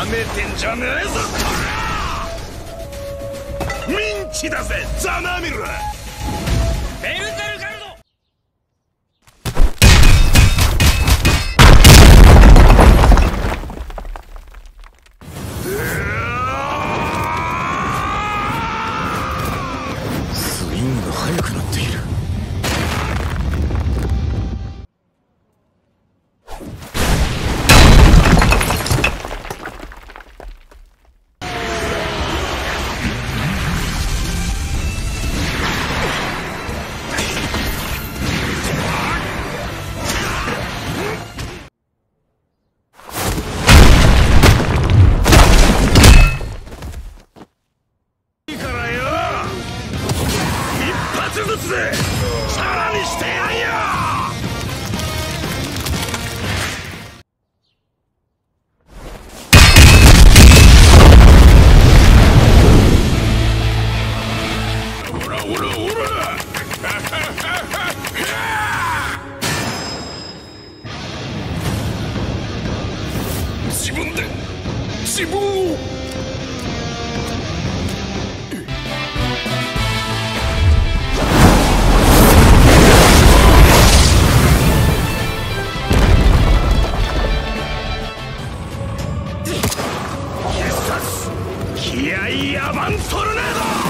めてんじゃねえぞこら。ミンチだぜザナミル。ベルゼルガルド。 スイングが速くなっている。 ずつでさらにしてやんよ。おらおらおら自分で自分を。気合いアバントルネード。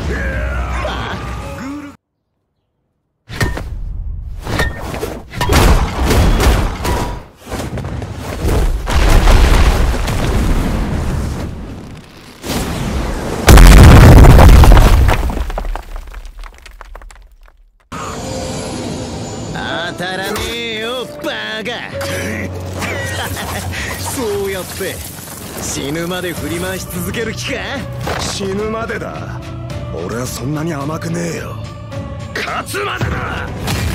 当たらねえよバカそうやって死ぬまで振り回し続ける気か。 死ぬまでだ。俺はそんなに甘くねえよ。勝つまでだ。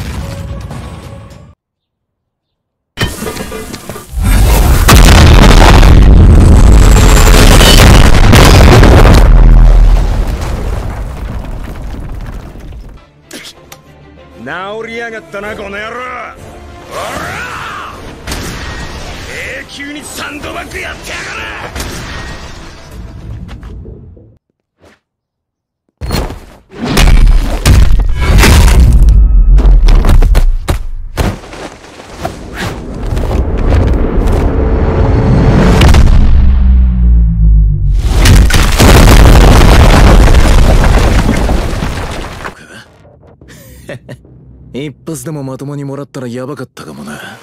治りやがったなこの野郎。おら永久にサンドバッグやってやがる。 一発でもまともにもらったらヤバかったかもな。